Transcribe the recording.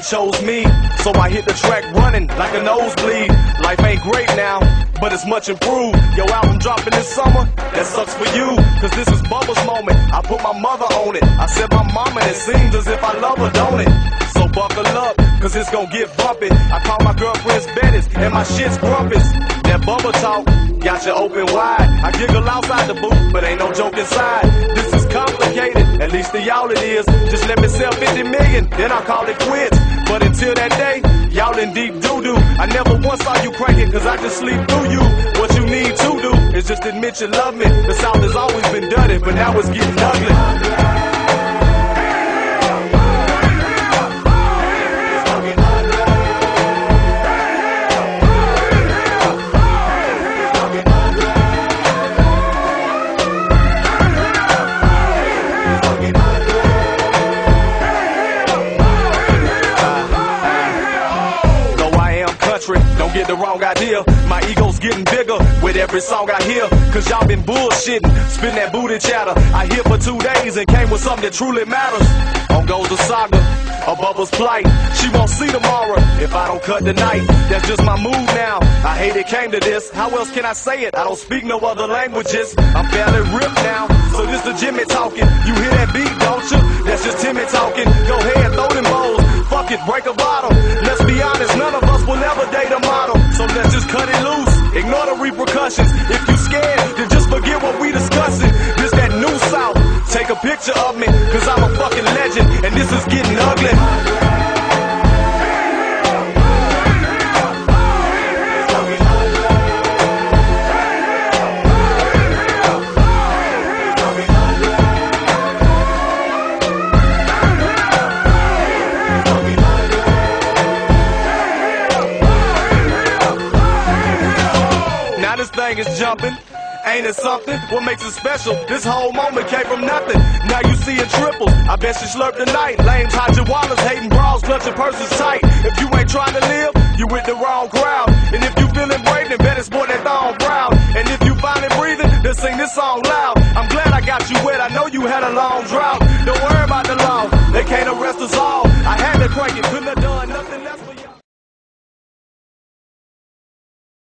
night chose me, so I hit the track running like a nosebleed. Life ain't great now, but it's much improved. Your album dropping this summer, that sucks for you, cause this is Bubba's moment. I put my mother on it, I said my mama, and it seems as if I love her, don't it? So buckle up, cause it's gon' get bumpy. I call my girlfriends Bettis, and my shit's grumpus. That Bubba talk got you open wide. I giggle outside the booth, but ain't no joke inside. This is complicated, at least to y'all it is. Just let me sell 50 million, then I'll call it quits. But until that day, y'all in deep doo-doo. I never once saw you cranking, cause I just sleep through you. What you need to do is just admit you love me. The South has always been dirty, but now it's getting ugly. Don't get the wrong idea, my ego's getting bigger with every song I hear. Cause y'all been bullshitting, spitting that booty chatter. I here for 2 days and came with something that truly matters. On goes the saga of Bubba's plight. She won't see tomorrow if I don't cut tonight. That's just my mood now, I hate it came to this. How else can I say it? I don't speak no other languages. I'm fairly ripped now, so this the Jimmy talking. You hear that beat, don't you? That's just Timmy talking. Go ahead, throw them bowls, fuck it, break a bottle. Let's be honest, none of us will ever date a model. So let's just cut it loose, ignore the repercussions. If you scared, then just forget what we discussing. This that new South, take a picture of me, cause I'm a fucking legend, and this is getting ugly. This thing is jumping, ain't it something? What makes it special? This whole moment came from nothing. Now you see it triples, I bet you slurp tonight. Lames, hot chihuahuas, hating bras, clutching purses tight. If you ain't trying to live, you with the wrong crowd. And if you feeling brave, then better sport that thong proud. And if you find it breathing, then sing this song loud. I'm glad I got you wet, I know you had a long drought. Don't worry about the law, they can't arrest us all. I had to crank it, couldn't have done nothing.